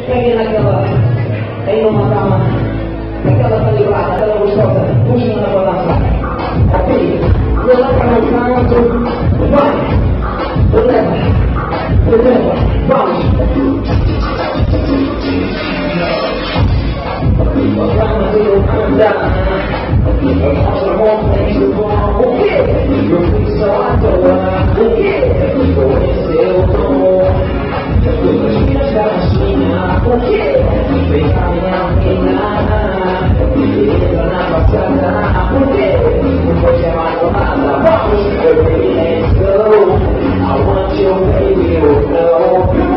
Peguei naquela, aí numa cama, aquela calibrada, aquela gostosa, puxa na balança. Aqui, eu lá para o canto, vai, eu levo, vamos. Vamos eu andar, mostra muito bom, o quê? Eu fui só à toa, o quê? Conheceu o tom, todas minhas gatinhas, o quê? Vem caminhar, beleza na passada, o quê? Não pode chamar nada, vamos, let's go, I want you baby, oh no.